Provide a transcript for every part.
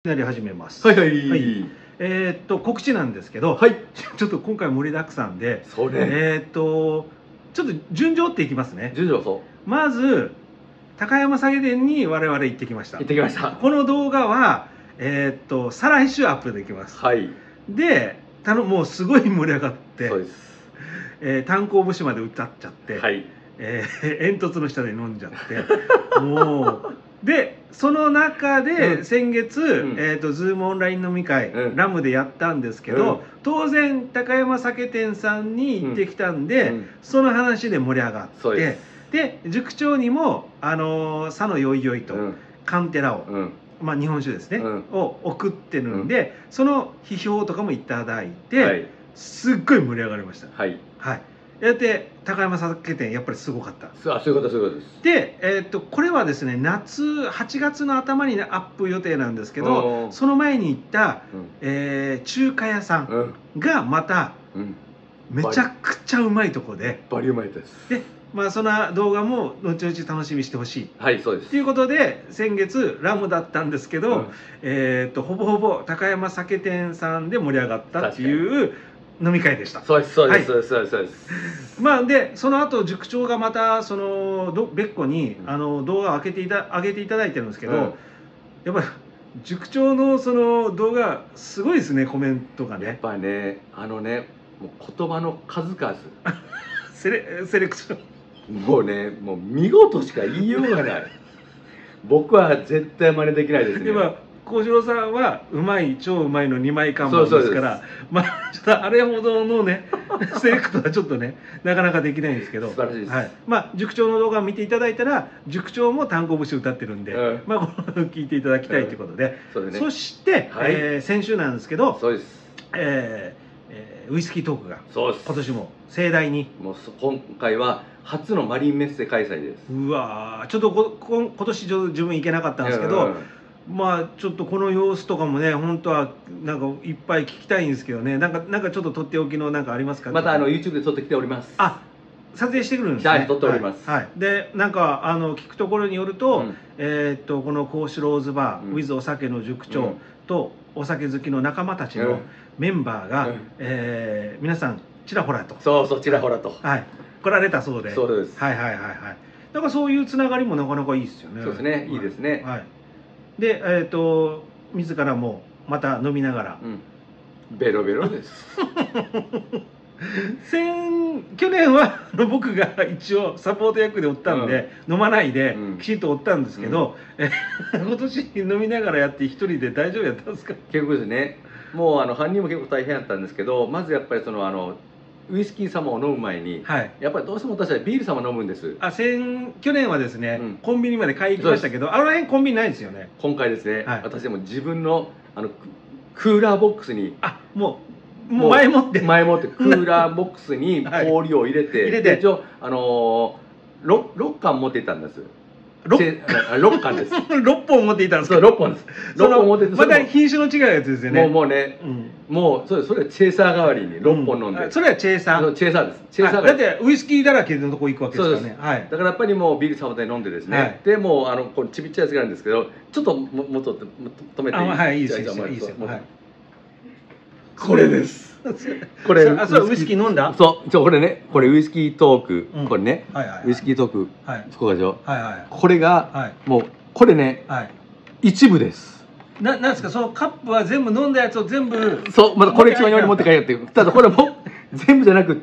なり始めます。 はいはい。 はい。告知なんですけど、 はい。 ちょっと今回盛りだくさんで、 そうね。 ちょっと順序っていきますね。 順序そう。 まず高山下げ店に我々行ってきました。 行ってきました。 この動画は再来週アップできます。 はい。 で、もうすごい盛り上がって、 そうです。 炭鉱節まで歌っちゃって、 はい。 煙突の下で飲んじゃってもうでその中で先月、ズームオンライン飲み会、ラムでやったんですけど、当然高山酒店さんに行ってきたんで、その話で盛り上がって、で塾長にも佐野よいよいと、カンテラを、まあ日本酒ですね、を送ってるんで、その批評とかもいただいて、すっごい盛り上がりました。はい。やって高山酒店やっぱりすごかった。 そういうことそういうことです。 で、これはですね夏8月の頭にアップ予定なんですけど、その前に行った、中華屋さんがまた、めちゃくちゃうまいとこで、 バリうまいです。 でまあその動画も後々楽しみにしてほしい。 はい、そうです。 ということで先月ラムだったんですけど、ほぼほぼ高山酒店さんで盛り上がったっていう飲み会でした。 そうですそうですそうですそうですそうです。 まあでその後塾長がまたその別個に動画を上げていただいてるんですけど、やっぱり塾長のその動画すごいですね、コメントがね。 やっぱねもう言葉の数々 セレクションもうねもう見事しか言いようがない。僕は絶対真似できないですね。 幸四郎さんはうまい超うまいの2枚看板ですから、まあちょっとあれほどのねセレクトはちょっとねなかなかできないんですけど、 素晴らしいです。はい、 まあ塾長の動画を見ていただいたら炭鉱節歌ってるんで、まあ聞いていただきたいということで、そして、先週なんですけど、そうです、ウイスキートークが今年も盛大に、 もう今回は初のマリンメッセ開催です。 うわちょっと今年自分行けなかったんですけど、まあちょっとこの様子とかもね本当はなんかいっぱい聞きたいんですけどね、なんかちょっととっておきのなんかありますか？ またYouTube で撮ってきております。 あ、撮影してくるんですね。 はい、撮っております。 はい。でなんか聞くところによると、このコーシュローズバー、ウィズお酒の塾長とお酒好きの仲間たちのメンバーが、皆さんちらほらと、 ちらほらと、 来られたそうで、 そうです。 はい。だからそういうつながりもなかなかいいですよね。 そうですね、いいですね。はい。 で自らもまた飲みながら、 ベロベロです。 去年は僕が一応サポート役でおったんで、飲まないできちんとおったんですけど、今年飲みながらやって一人で大丈夫やったんですか？ 結局ですね、もう犯人も結構大変やったんですけど、まずやっぱりそのウイスキー様を飲む前に、やっぱりどうしても私はビール様飲むんです。 去年はですね、コンビニまで買いに行きましたけど、あの辺コンビニないですよね。 今回ですね、私も自分のクーラーボックスに、 もう前もってクーラーボックスに氷を入れて、一応6缶持っていったんです。6缶です。 6本持っていたんですか？ 6本です。6本持ってて、 また品種の違うやつですよね。 もうね、もうそれはチェイサー代わりに6本飲んで、 それはチェイサー。 チェイサーです。チェイサーだってウイスキーだらけのとこ行くわけですからね。 だからやっぱりもうビールサバで飲んでですね、でもうこれちびっちゃいやつがあるんですけど、ちょっともっと止めていい？ はい、いいですよ。 これです。 これそれウイスキー飲んだ？ これね、これウイスキートーク、これね、ウイスキートーク、こうでしょ。これがもうこれね、一部です。 なんですか、そのカップは全部飲んだやつを全部、 またコレクション用に持って帰るっていう。ただこれも全部じゃなくって、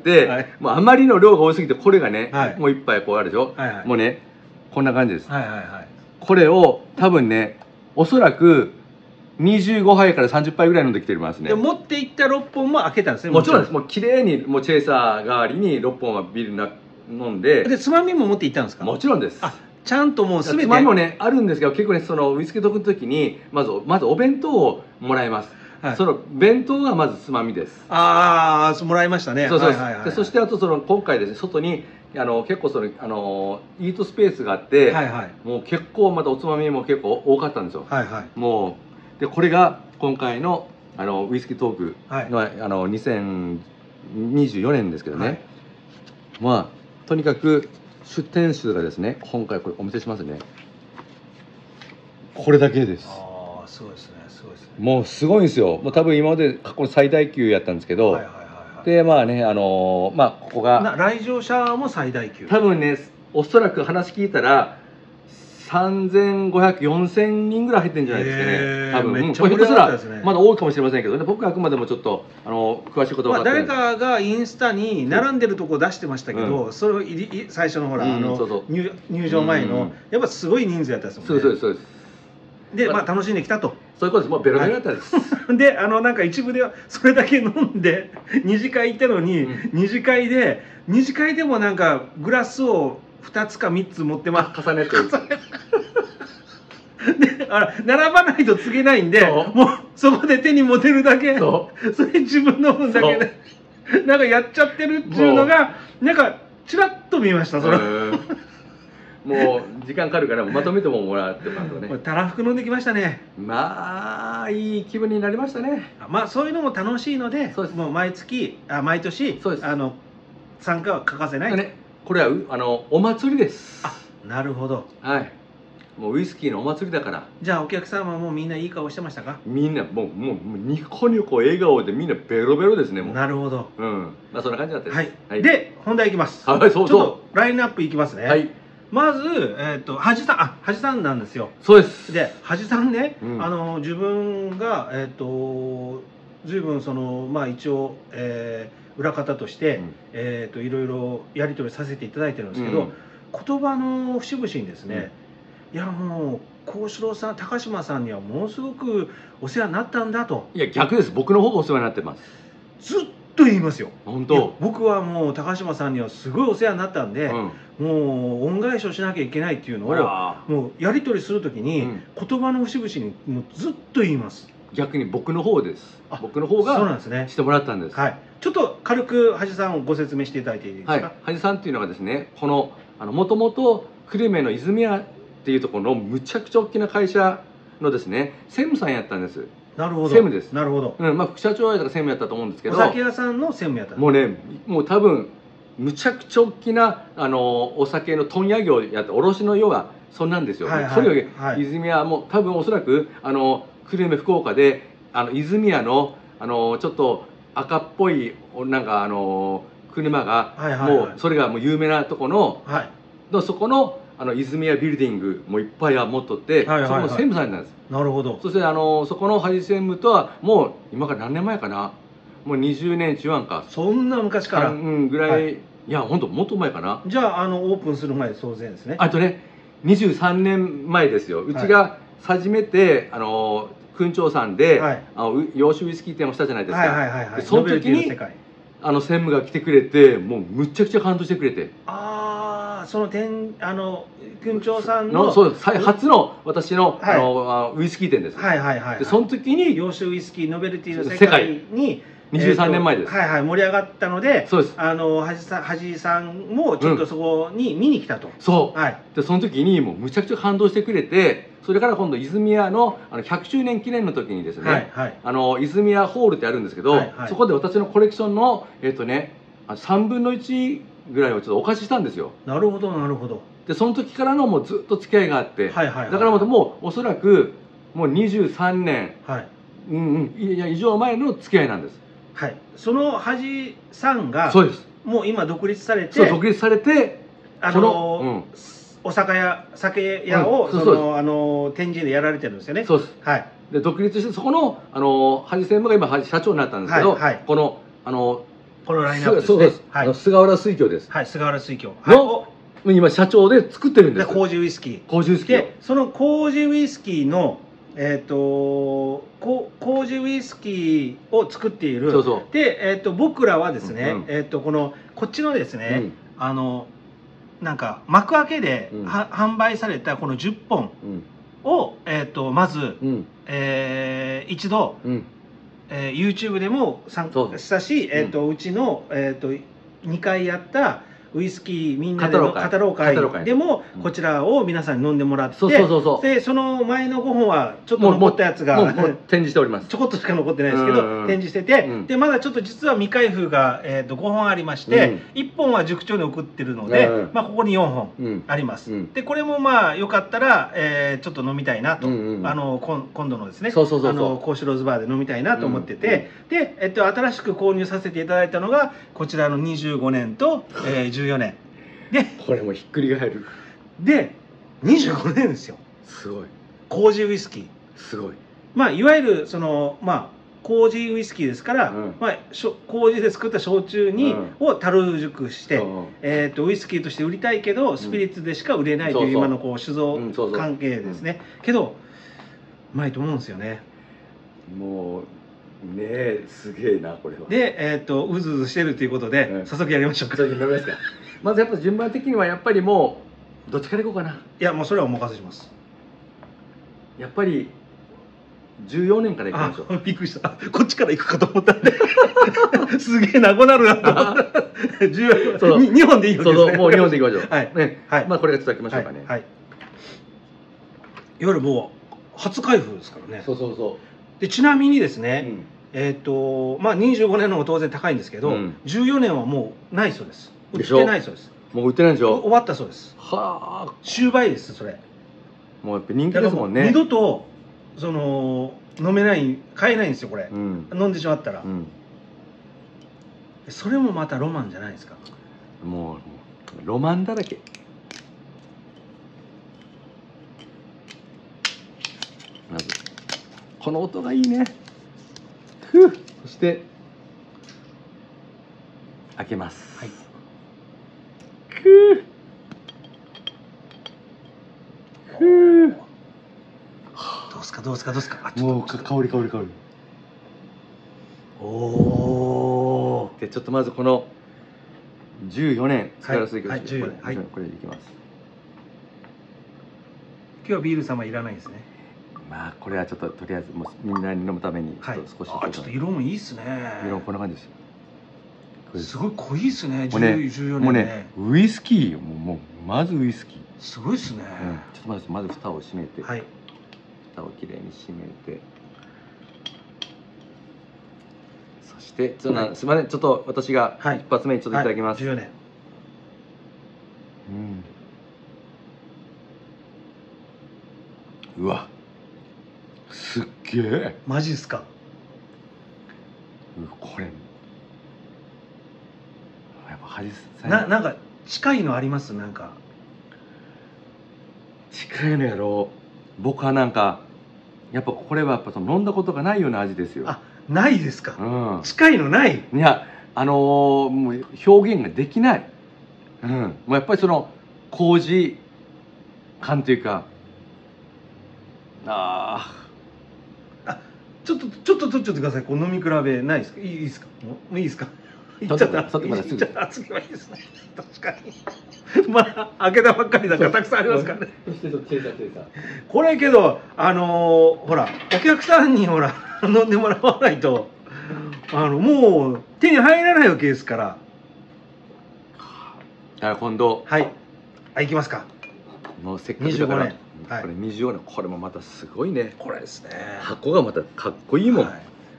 もうあまりの量が多すぎて、これがね、もう一杯こうあるでしょ。もうね、こんな感じです。これを多分ね、おそらく25杯から30杯ぐらい飲んできてますね。 持っていった6本も開けたんですね。 もちろんです。もう綺麗にもうチェイサー代わりに6本はビール飲んで。 でつまみも持っていったんですか？ もちろんです。 ちゃんともう全て。 つまみもねあるんですけど、結構ねそのウイスキートークの時にまずお弁当をもらいます。その弁当がまずつまみです。 もらいましたね。 そしてあと今回ですね、外に結構イートスペースがあって、もう結構またおつまみも結構多かったんですよ。もうでこれが今回のウイスキートークの2024年ですけどね、まあとにかく出店数がですね、今回これお見せしますね、これだけです。 すごいですね。 もうすごいんですよ。もう多分今まで過去最大級やったんですけど、でまあねここが来場者も最大級。 多分ねおそらく話聞いたら3500、4000人ぐらい入ってるんじゃないですかね。多分めっちゃ盛り上がったですね。 まだ多いかもしれませんけどね。僕はあくまでもちょっと詳しいことは分かってない。 誰かがインスタに並んでるとこ出してましたけど、それを最初のほら入場前のやっぱすごい人数やったですもんね。 そうです。 で楽しんできたと。 そういうことです。もうベロベロだったです。 でなんか一部ではそれだけ飲んで二次会行ったのに、二次会でもなんかグラスを2つか3つ持ってます。 重ねてで並ばないと告げないんで、もうそこで手に持てるだけそれ自分の分だけでなんかやっちゃってるっていうのがなんかちらっと見ました。それもう時間かかるからまとめてもらってますとね。 たらふく飲んできましたね。 まあいい気分になりましたね。 そういうのも楽しいので、もう毎年参加は欠かせない。 これはお祭りです。 なるほど。 はい。もうウイスキーのお祭りだから。 じゃあお客さんはもうみんないい顔してましたか？ みんなもうニコニコ笑顔でみんなベロベロですね。もう。 なるほど。 そんな感じだったです。 はい。で本題いきます。 はい、そうそう。 ちょっとラインナップいきますね。 はい。 まず恥さんなんですよ。 そうです。 で恥さんね、自分が随分一応裏方として、いろいろやり取りさせていただいてるんですけど、言葉の節々にですね、いやもう幸四郎さん、高島さんにはものすごくお世話になったんだと。 いや逆です。僕の方がお世話になってます。 ずっと言いますよ。 本当。 僕はもう高島さんにはすごいお世話になったんで、もう恩返しをしなきゃいけないっていうのをもうやり取りするときに、言葉の節々にもうずっと言います。 逆に僕の方です。僕の方がしてもらったんです。 はい。ちょっと軽く恥さんをご説明していただいていいですか？はい。 恥さんっていうのがですね、このもともと久留米の泉屋っていうところのむちゃくちゃ大きな会社のですね専務さんやったんです。 なるほど。 専務です。 なるほど。 副社長やったら専務やったと思うんですけど、 お酒屋さんの専務やった。 もうね、もう多分むちゃくちゃ大きなお酒の問屋業やって卸の要はそんなんですよ。それより泉屋も多分おそらく久留米福岡で泉屋のちょっと赤っぽいなんか車がもうそれがもう有名なとこのそこの泉屋ビルディングもいっぱい持っとって、そこの専務さんなんです。 なるほど。 そしてそこの恥専務とはもう今から何年前かな、もう20年中んか、 そんな昔からぐらい、いや本当もっと前かな。 じゃあオープンする前当然ですね。 あとね23年前ですよ。うちが初めて燻長さんで洋酒ウイスキー店をしたじゃないですか。その時に専務が来てくれて、もうむちゃくちゃ感動してくれて。 その燻長さんの初の私のウイスキー店です。でその時に洋酒ウイスキーノベルティの世界に 23年前です。 盛り上がったので、 そうです。 恥さんもちょっとそこに見に来たと。 そう。でその時にもうむちゃくちゃ感動してくれて、それから今度泉屋の100周年記念の時にですね、泉屋ホールってあるんですけど、そこで私のコレクションの3分の1ぐらいをちょっとお貸ししたんですよ。 なるほどなるほど。 でその時からのもうずっと付き合いがあって、だからもうおそらくもう23年以上前の付き合いなんです。 はい。その恥さんがもう今独立されて、 独立されてお酒屋を天神でやられてるんですよね。 そうです。はい。で独立してそこの恥専務が今社長になったんですけど、このラインナップですね。 そうです。菅原水郷です。 はい、菅原水郷の今社長で作ってるんです。 麹ウイスキー。 麹ウイスキー。 でその麹ウイスキーの麹ウイスキーを作っている。で僕らはですね、こっちのですね、なんか幕開けで販売されたこの10本をまず一度YouTube でも参加したし、うちの2回やったウイスキーみんなで語ろう会でもこちらを皆さんに飲んでもらって、でその前の5本はちょっと残ったやつが展示しております。 ちょこっとしか残ってないですけど展示してて、でまだちょっと実は未開封が5本ありまして、1本は塾長に送ってるので、ここに4本あります。でこれもまあよかったらちょっと飲みたいなと、今度のですねコーシュローズバーで飲みたいなと思ってて、で新しく購入させていただいたのがこちらの25年と14年で、 これもひっくり返る。 で25年ですよ。 すごい。 麹ウイスキーすごい。 まあいわゆるその麹ウイスキーですから、麹で作った焼酎を樽熟して、ウイスキーとして売りたいけどスピリッツでしか売れないという今の酒造関係ですね。けどうまいと思うんですよね。 もうねえ、すげえなこれは。 でうずうずしてるということで早速やりましょうか。 まずやっぱ順番的にはやっぱりもうどっちからいこうかな。 いやもうそれはお任せします。 やっぱり14年からいきましょう。 びっくりした。こっちから行くかと思ったんで。すげえなごなるなと思った。2本でいいわけですね。 もう2本でいきましょう。はい。まあこれが続きましょうかね。 はい。いわゆるもう初開封ですからね。 そう。 でちなみにですね、25年の方が当然高いんですけど、14年はもうないそうです。売ってないそうです。 もう売ってないでしょ。 終わったそうです。 はあ。 終売ですそれ。 もうやっぱ人気ですもんね。 二度とその飲めない買えないんですよこれ、飲んでしまったら、それもまたロマンじゃないですか。 もうロマンだらけ。まずこの音がいいね。そして開けます。はい。 どうですか。 もう香り。おお。でちょっとまずこの14年スカラスイカですね。これでいきます。 今日はビール様いらないですね。 まあこれはちょっととりあえずもうみんなに飲むためにちょっと少し。 ちょっと色もいいですね。 色こんな感じですよ。 すごい濃いですね。14年もうねウイスキーもうまずウイスキー。 すごいですね。 ちょっとまず蓋を閉めて。 はい。 蓋をきれいに閉めて。そしてすみませんちょっと私が一発目にちょっといただきます。 14年。 うわ。すっげえ。 マジっすか。 これ。やっぱ恥なんか近いのありますなんか。 近いのやろう。僕はなんかやっぱこれはやっぱ飲んだことがないような味ですよ。 あ、ないですか。近いのない。 いやもう表現ができない。もうやっぱりその麹感というか。 ちょっと取っちゃってください。こう飲み比べないですか。いいですか。もういいですか。いっちゃった。次はいいですね。確かに。まあ開けたばっかりだからたくさんありますからね。これけどほらお客さんにほら飲んでもらわないともう手に入らないわけですから。 今度いきますか。 もうせっかくだからこれ25年これもまたすごいね。 これですね。 箱がまたかっこいいもん。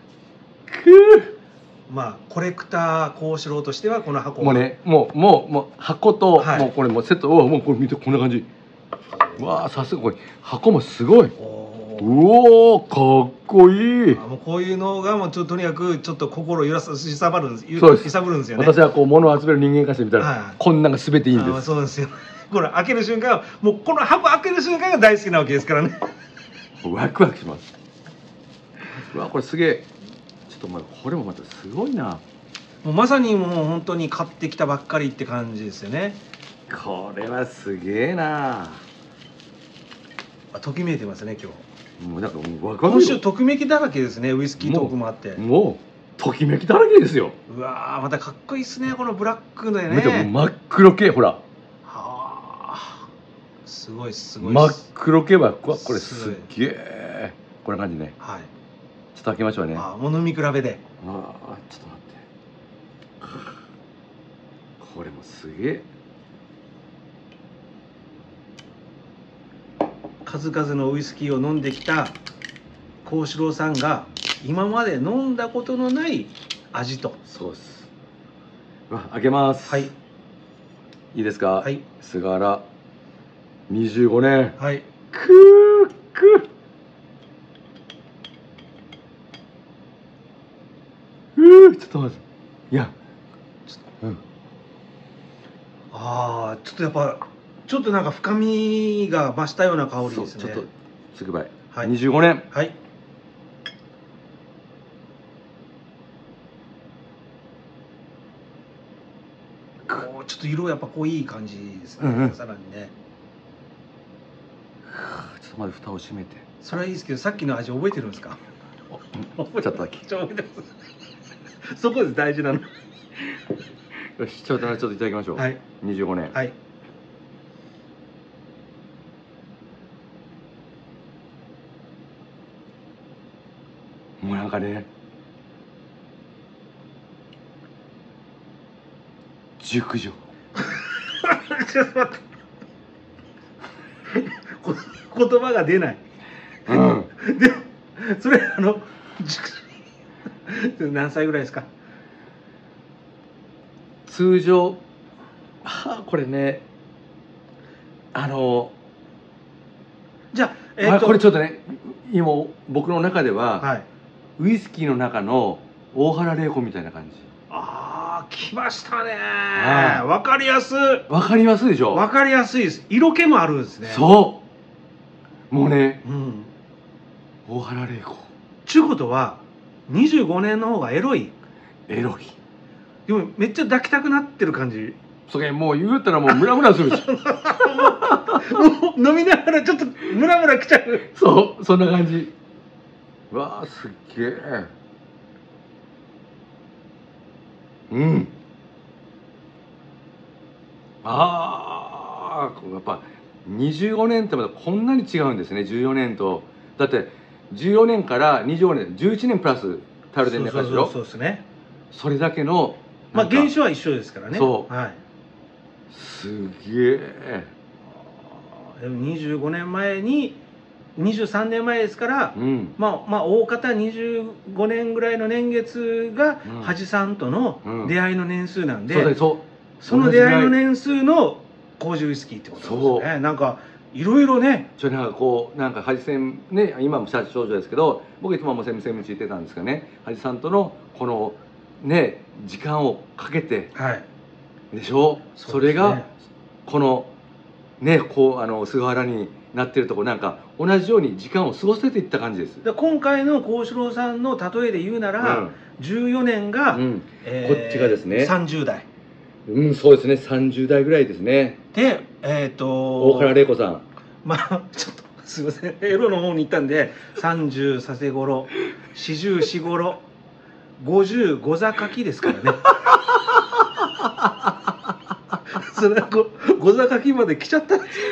まあコレクター幸四郎としてはこの箱もうねもう箱ともうこれもセットもうこれ見てこんな感じ。わあさすがこれ箱もすごい。うおかっこいい。 もうこういうのがもうとにかくちょっと心揺さぶるんですよね。 私はこう物を集める人間からしてみたらこんなんが全ていいんです。 そうですよ。これ開ける瞬間もうこの箱開ける瞬間が大好きなわけですからね。 ワクワクします。うわこれすげえ。ちょっとこれもまたすごいな。 もうまさにもう本当に買ってきたばっかりって感じですよね。 これはすげえな。 ときめいてますね今日。 もうなんかもうワクワク。 今週ときめきだらけですね。ウイスキートークもあって。 もうときめきだらけですよ。 うわまたかっこいいですねこのブラックでね。 見てもう真っ黒系ほら。 すごい真っ黒系はこれすっげえこんな感じね。ちょっと開けましょうね。 もう飲み比べで。 ちょっと待って。 これもすげえ。 数々のウイスキーを飲んできた幸四郎さんが今まで飲んだことのない味と。 そうです。開けます。 はい。 いいですか。 はい。 菅原25年。 はい。 くちょっと待って。いや、 ああ、ちょっとやっぱちょっとなんか深みが増したような香りですね。 ちょっとつくばい。 はい。 25年。 はい。ちょっと色やっぱ濃い感じですね。さらにね。 ちょっと待って、蓋を閉めて。 それはいいですけど、さっきの味覚えてるんですか。 ちょっとだけ。 覚えてます。そこです、大事なの。 よし、ちょっといただきましょう。はい。25年。 はい。 もうなんかね、熟女。 ちょっと待って。言葉が出ない。で、それ何歳ぐらいですか。 通常、これね、 じゃあ、これちょっとね、今僕の中では、はい、ウイスキーの中の大原麗子みたいな感じ。 ああ、来ましたね。わかりやすい。 わかりやすいでしょ。 わかりやすいです。色気もあるんですね。 そう。もうね、大原麗子。 ちゅうことは25年の方がエロい。 エロい。 でもめっちゃ抱きたくなってる感じ。 それもう言うたらもうムラムラするし。もう飲みながらちょっとムラムラきちゃう。 そう、そんな感じ。わあ、すっげえ。ああ、やっぱ25年ってまだこんなに違うんですね。14年と。だって14年から25年、11年プラスタルデンでかしろ。 そうですね。 それだけのまあ原種は一緒ですからね。 そう。 はい。 すげえ。 でも25年前に23年前ですから、まあ大方25年ぐらいの年月が恥さんとの出会いの年数なんで、その出会いの年数の麹ウイスキーってことですね。なんかいろいろね、 なんかこうなんか恥線ね、今も少女ですけど、僕いつももうセムチ言ってたんですけどね、恥さんとのこのね時間をかけて、でしょ。それがこのね、こう菅原になってるとこ、なんか同じように時間を過ごせていった感じです。 今回の幸四郎さんの例えで言うなら、14年が、こっちがですね 30代。 そうですね、30代ぐらいですね。 で大原麗子さん、 まあちょっとすいません、エロの方に行ったんで、30させ頃、44頃、55座書きですからね。それは5座書きまで来ちゃったんです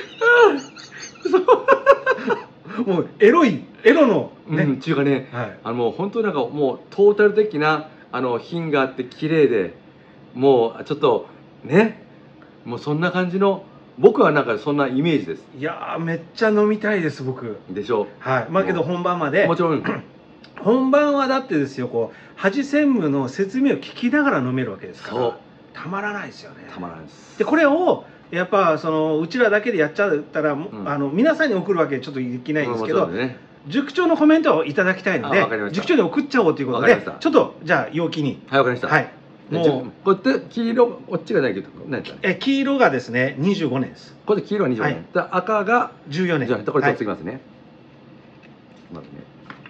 よ。もうエロのね、っていうかね、もう本当になんかもうトータル的な品があって綺麗で、もうちょっとね、もうそんな感じの、僕はなんかそんなイメージです。 いやー、めっちゃ飲みたいです僕。 でしょ。 はい。まあけど本番までもちろん本番はだってですよ、こう恥専務の説明を聞きながら飲めるわけですから、たまらないですよね。 たまらないです。 でこれをやっぱうちらだけでやっちゃったら、皆さんに送るわけちょっとできないんですけど、塾長のコメントをいただきたいので、塾長に送っちゃおうということで、ちょっとじゃあ陽気に。 はい、わかりました。はい。もうこうやって黄色、こっちがないけど、 黄色がですね25年です。 これで黄色は25年。赤が 14年。 じゃあこれ取ってきますね。まずね。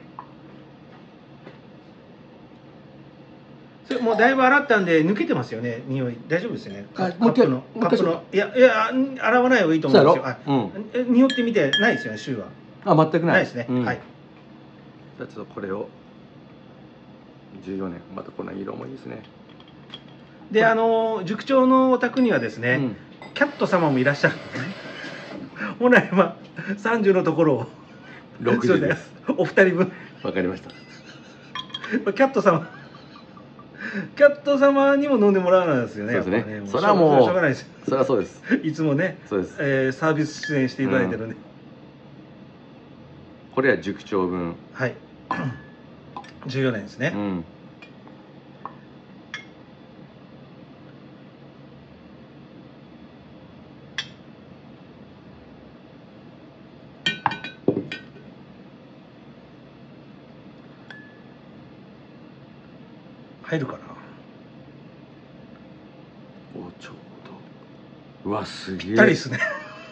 それもうだいぶ洗ったんで抜けてますよね、匂い。大丈夫ですよね。カップのいや洗わない方がいいと思うんですよ。匂ってみてないですよね、シューは。全くないですね。はい。 じゃあちょっとこれを14年、またこの色もいいですね。 で塾長のお宅にはですね、キャット様もいらっしゃるんですね。本来は30のところを 60です。 お二人分。 わかりました。 キャット様キャット様にも飲んでもらわないですよね。 そうですね。それはもうしょうがないです。それはそうです。 いつもね、そうです。サービス出演していただいてるんで。 これは熟長分。 はい。14年ですね。入るかな。 お、ちょうど。うわ、すげえ。ぴったりですね。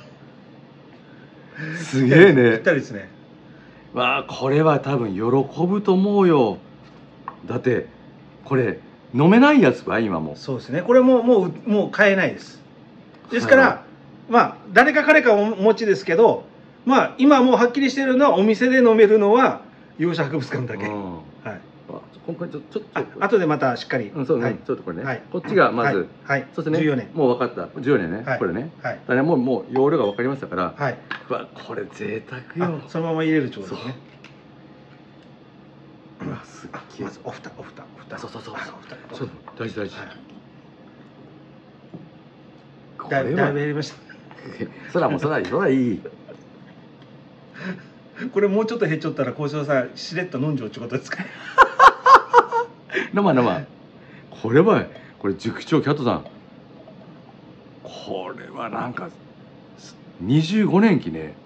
すげえね。 ぴったりですね。 わあ、これは多分喜ぶと思うよ。だってこれ飲めないやつは今も。 そうですね。これもう買えないです。ですから、まあ誰か彼かお持ちですけど、まあ今もうはっきりしてるのはお店で飲めるのは洋書博物館だけ。はい。 今回ちょっと後でまたしっかり。 そうね。ちょっとこれね。こっちがまず。 はい。 そしてね。14年。もう分かった。14年ね。これね。はい。だねもう容量が分かりましたから。はい。わ、これ贅沢よ。 そのまま入れるってことですね。 うわ、すっげえ。 まずお蓋。 そう。そう大事。 だいぶやりました。 そらいい。 これもうちょっと減っちゃったら交渉さんしれっと飲んじゃうってことですか。 飲まこれ熟長キャットさん、これはなんか25年期ね。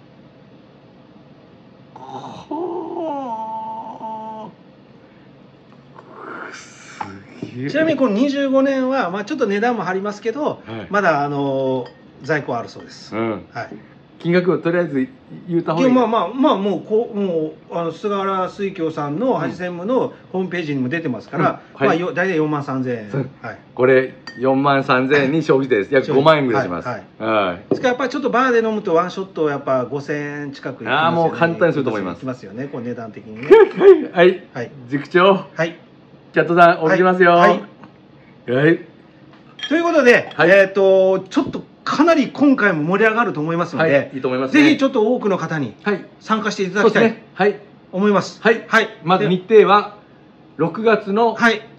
ちなみにこの25年は、まあ、ちょっと値段も張りますけど、まだ在庫あるそうです。はい。 金額をとりあえず言うた方がいい。 まあもう菅原水郷さんの味専務のホームページにも出てますから、大体4万3000円。 これ4万3000円に消費税です。約5万円ぐらいします。はい。 ですからやっぱりちょっとバーで飲むとワンショットやっぱ5000円近くいきますよね。 ああ、もう簡単にすると思います。 いきますよね、こう値段的にね。 はい。塾長。はい。キャットさんおきますよ。はい。 ということで、ちょっとかなり今回も盛り上がると思いますので、 いいと思います。 ぜひちょっと多くの方に参加していただきたいと思います。はい。 まず日程は6月の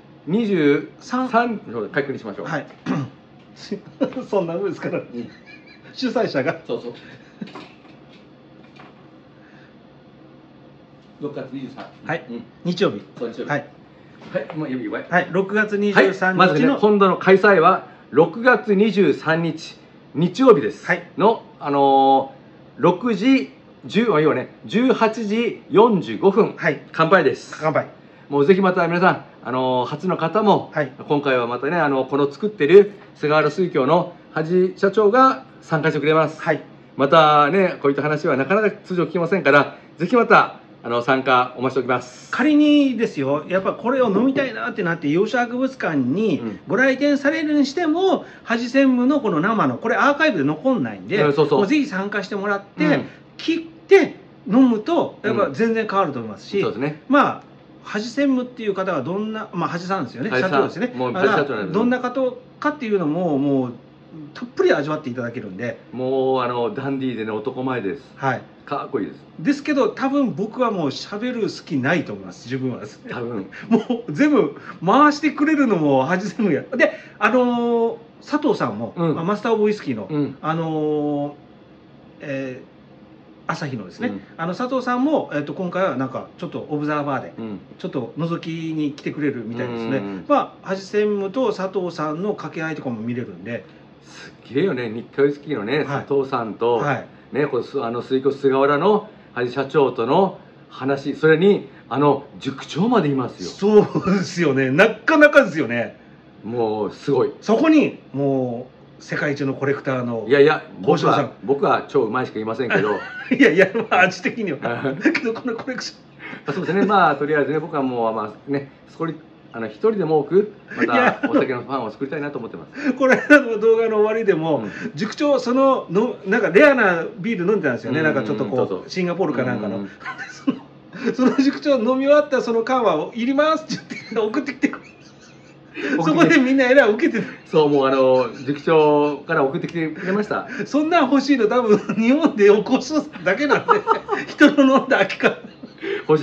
23日確認しましょう。はい。 そんな上ですから主催者が。 そう。6月23。 はい。日曜日。はい。 もう指はい。6月23日まずね、今度の開催は6月23日日曜日です。の6時18時45分乾杯です。 乾杯。 もうぜひまた皆さん初の方も今回はまたねこの作ってる菅原水郷の恥社長が参加してくれます。またねこういった話はなかなか通常聞きませんから、ぜひまた参加お待ちしておきます。 仮にですよ、やっぱこれを飲みたいなってなって洋書博物館にご来店されるにしても、恥専務のこの生のこれアーカイブで残んないんで、もうぜひ参加してもらって、切って飲むとやっぱ全然変わると思いますし、まあ恥専務っていう方がどんな、まあ恥さんですよね、社長ですね。どんな方かっていうのももうたっぷり味わっていただけるんで、 もうダンディーでね男前です。 はい。 かっこいいです。 ですけど多分僕はもう喋る好きないと思います。自分はですね。 多分もう全部回してくれるのも恥専務や。で佐藤さんも、マスター・オブ・ウイスキーの、朝日のですね、佐藤さんも、今回はなんかちょっとオブザーバーで、ちょっと覗きに来てくれるみたいですね。まあ恥専務と佐藤さんの掛け合いとかも見れるんで、 すげえよね。日課ウイスキーのね、佐藤さんと、ね、この水郷菅原の恥社長との話、それに塾長までいますよ。そうですよね。なかなかですよね。 もうすごい。 そこにもう世界一のコレクターの僕は超うまいしか言いませんけどまあ味的にはだけどこのコレクションそうですね。まあとりあえずね、僕はもうまあね一人でも多くまたお酒のファンを作りたいなと思ってます。 これの動画の終わりでも、塾長なんかレアなビール飲んでたんですよね。なんかちょっとこうシンガポールかなんかのその塾長飲み終わったその缶は「いります」って言って送ってきてくれる。そこでみんなえらい受けてる。 そう、もう塾長から送ってきてくれました。 そんなん欲しいの多分日本で起こすだけなんで人の飲んだ空き缶欲しい。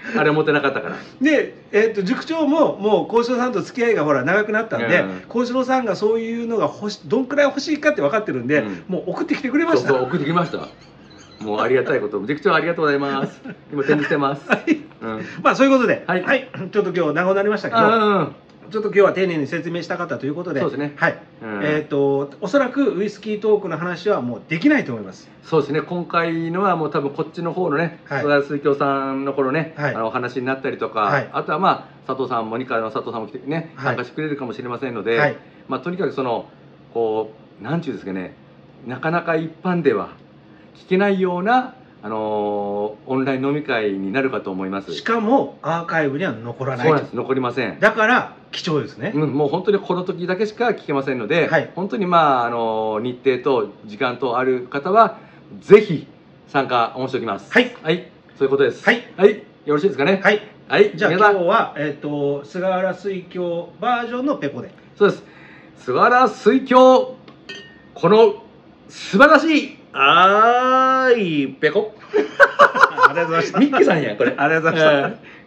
あれ持ってなかったから。 で、塾長ももう幸四郎さんと付き合いがほら長くなったんで、幸四郎さんがそういうのがどんくらい欲しいかって分かってるんで、もう送ってきてくれました。 そう送ってきました。もうありがたいこと、塾長ありがとうございます。今展示してます。 まあそういうことで、はい、ちょっと今日長くなりましたけど。ちょっと今日は丁寧に説明したかったということで、そうですね。はい。おそらくウイスキートークの話はもうできないと思います。 そうですね。今回のはもう多分こっちの方のね、戸田水郷さんの頃ね、お話になったりとか、あとはまあ佐藤さん、モニカの佐藤さんも来てね、参加してくれるかもしれませんので、まあとにかくそのこうなんちゅうんですかね、なかなか一般では聞けないようなオンライン飲み会になるかと思います。 しかもアーカイブには残らない。 そうです。残りません。 だから貴重ですね。 もう本当にこの時だけしか聞けませんので、本当にまあ日程と時間とある方はぜひ参加お申しおきます。はい、はい、そういうことです。はい、はい、よろしいですかね。はい、はい、 じゃあ今日は菅原水郷バージョンのペコで。 そうです。菅原水郷この素晴らしいペコ。 ありがとうございました。 ミッキーさんやこれ。 ありがとうございました。